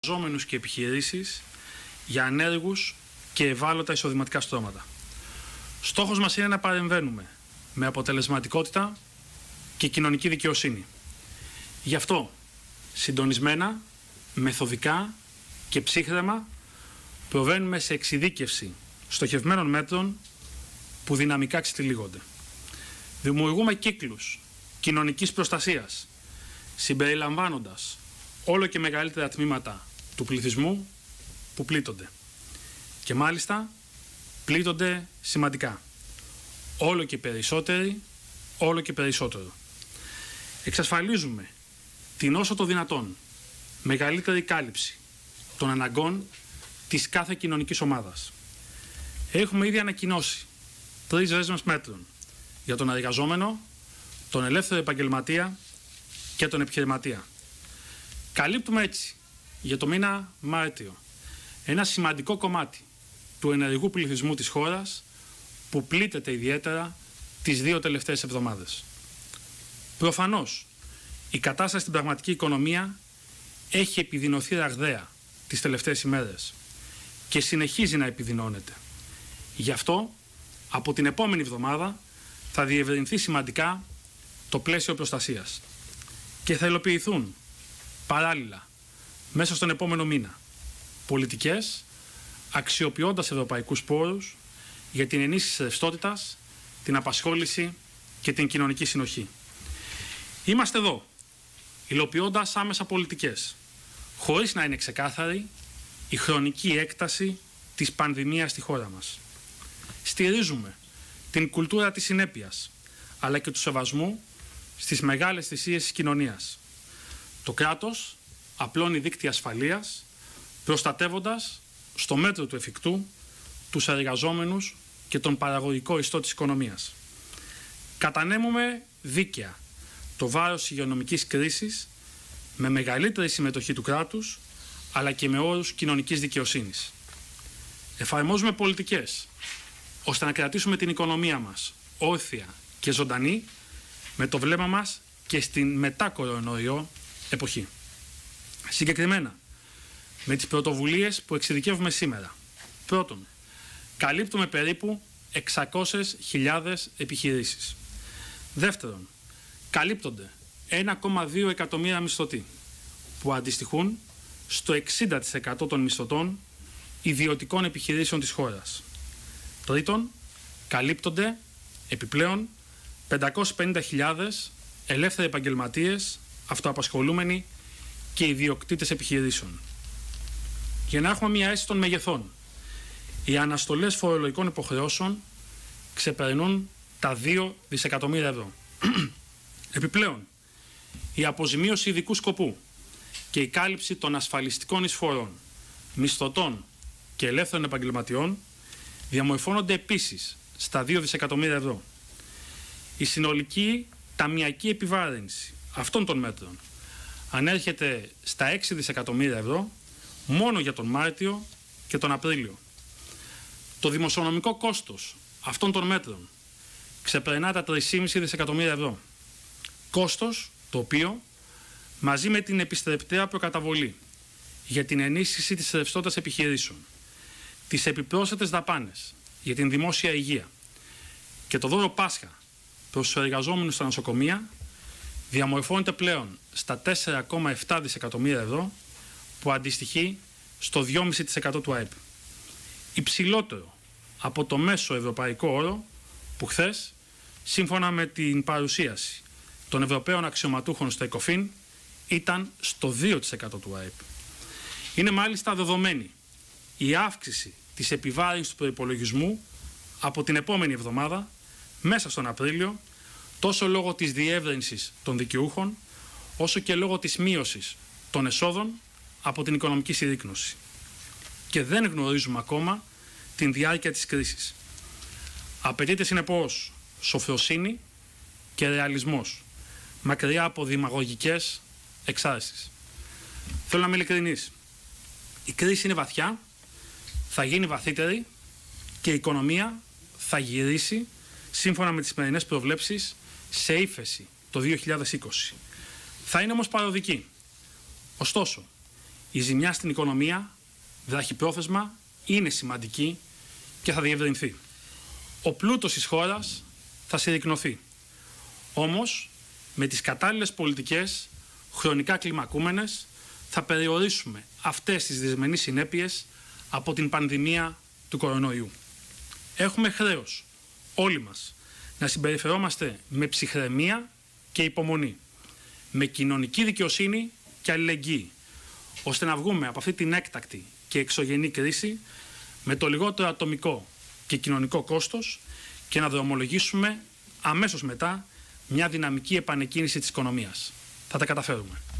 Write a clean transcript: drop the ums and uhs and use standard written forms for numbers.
εργαζόμενους και επιχειρήσεις, για ανέργους και ευάλωτα εισοδηματικά στρώματα. Στόχος μας είναι να παρεμβαίνουμε με αποτελεσματικότητα και κοινωνική δικαιοσύνη. Γι' αυτό, συντονισμένα, μεθοδικά και ψύχραιμα, προβαίνουμε σε εξειδίκευση στοχευμένων μέτρων που δυναμικά ξετυλίγονται. Δημιουργούμε κύκλους κοινωνικής προστασίας, συμπεριλαμβάνοντας όλο και μεγαλύτερα τμήματα του πληθυσμού που πλήττονται. Και μάλιστα πλήττονται σημαντικά. Όλο και περισσότεροι, όλο και περισσότερο. Εξασφαλίζουμε την όσο το δυνατόν μεγαλύτερη κάλυψη των αναγκών της κάθε κοινωνικής ομάδας. Έχουμε ήδη ανακοινώσει 3 δέσμες μέτρων για τον εργαζόμενο, τον ελεύθερο επαγγελματία και τον επιχειρηματία. Καλύπτουμε έτσι για το μήνα Μάρτιο ένα σημαντικό κομμάτι του ενεργού πληθυσμού της χώρας που πλήττεται ιδιαίτερα τις 2 τελευταίες εβδομάδες. Προφανώς, η κατάσταση στην πραγματική οικονομία έχει επιδεινωθεί ραγδαία τις τελευταίες ημέρες και συνεχίζει να επιδεινώνεται. Γι' αυτό, από την επόμενη εβδομάδα θα διευρυνθεί σημαντικά το πλαίσιο προστασίας και θα υλοποιηθούν παράλληλα μέσα στον επόμενο μήνα πολιτικές αξιοποιώντας ευρωπαϊκούς πόρους για την ενίσχυση της ρευστότητας, την απασχόληση και την κοινωνική συνοχή. Είμαστε εδώ, υλοποιώντας άμεσα πολιτικές, χωρίς να είναι ξεκάθαρη η χρονική έκταση της πανδημίας στη χώρα μας. Στηρίζουμε την κουλτούρα της συνέπειας, αλλά και του σεβασμού στις μεγάλες θυσίες της κοινωνίας. Το κράτος απλώνει δίκτυα ασφαλείας, προστατεύοντας στο μέτρο του εφικτού τους εργαζόμενους και τον παραγωγικό ιστό της οικονομίας. Κατανέμουμε δίκαια το βάρος της υγειονομικής κρίσης με μεγαλύτερη συμμετοχή του κράτους, αλλά και με όρους κοινωνικής δικαιοσύνης. Εφαρμόζουμε πολιτικές ώστε να κρατήσουμε την οικονομία μας όρθια και ζωντανή με το βλέμμα μας και στην μετά κορονοϊό εποχή. Συγκεκριμένα, με τις πρωτοβουλίες που εξειδικεύουμε σήμερα. Πρώτον, καλύπτουμε περίπου 600.000 επιχειρήσεις. Δεύτερον, καλύπτονται 1,2 εκατομμύρια μισθωτοί, που αντιστοιχούν στο 60% των μισθωτών ιδιωτικών επιχειρήσεων της χώρας. Τρίτον, καλύπτονται επιπλέον 550.000 ελεύθεροι επαγγελματίες, αυτοαπασχολούμενοι και ιδιοκτήτες επιχειρήσεων. Για να έχουμε μια αίσθηση των μεγεθών, οι αναστολές φορολογικών υποχρεώσεων ξεπερνούν τα 2 δισεκατομμύρια ευρώ. Επιπλέον, η αποζημίωση ειδικού σκοπού και η κάλυψη των ασφαλιστικών εισφορών, μισθωτών και ελεύθερων επαγγελματιών διαμορφώνονται επίσης στα 2 δισεκατομμύρια ευρώ. Η συνολική ταμειακή επιβάρυνση αυτών των μέτρων ανέρχεται στα 6 δισεκατομμύρια ευρώ μόνο για τον Μάρτιο και τον Απρίλιο. Το δημοσιονομικό κόστος αυτών των μέτρων ξεπερνά τα 3,5 δισεκατομμύρια ευρώ. Κόστος το οποίο, μαζί με την επιστρεπτέα προκαταβολή για την ενίσχυση της ρευστότητας επιχειρήσεων, τις επιπρόσθετες δαπάνες για την δημόσια υγεία και το δώρο Πάσχα προς τους εργαζόμενους στα νοσοκομεία, διαμορφώνεται πλέον στα 4,7 δισεκατομμύρια ευρώ, που αντιστοιχεί στο 2,5% του ΑΕΠ. Υψηλότερο από το μέσο ευρωπαϊκό όρο που χθες, σύμφωνα με την παρουσίαση των Ευρωπαίων αξιωματούχων στο ΕΚΟΦΗΝ, ήταν στο 2% του ΑΕΠ. Είναι μάλιστα δεδομένη η αύξηση της επιβάρυνσης του προϋπολογισμού από την επόμενη εβδομάδα, μέσα στον Απρίλιο, τόσο λόγω της διεύρυνσης των δικαιούχων, όσο και λόγω της μείωσης των εσόδων από την οικονομική συρρίκνωση. Και δεν γνωρίζουμε ακόμα την διάρκεια της κρίσης. Απαιτείται συνεπώς σοφροσύνη και ρεαλισμός, μακριά από δημαγωγικές εξάρσεις. Θέλω να είμαι ειλικρινής. Η κρίση είναι βαθιά, θα γίνει βαθύτερη και η οικονομία θα γυρίσει, σύμφωνα με τις σημερινές προβλέψεις, σε ύφεση το 2020. Θα είναι όμως παροδική. Ωστόσο, Η ζημιά στην οικονομία, βραχυπρόθεσμα, είναι σημαντική και θα διευρυνθεί. Ο πλούτος της χώρας θα συρρικνωθεί. Όμως, με τις κατάλληλες πολιτικές, χρονικά κλιμακούμενες, θα περιορίσουμε αυτές τις δυσμενείς συνέπειες από την πανδημία του κορονοϊού. Έχουμε χρέος, όλοι μας, να συμπεριφερόμαστε με ψυχραιμία και υπομονή, με κοινωνική δικαιοσύνη και αλληλεγγύη, ώστε να βγούμε από αυτή την έκτακτη και εξωγενή κρίση με το λιγότερο ατομικό και κοινωνικό κόστος και να δρομολογήσουμε αμέσως μετά μια δυναμική επανεκκίνηση της οικονομίας. Θα τα καταφέρουμε.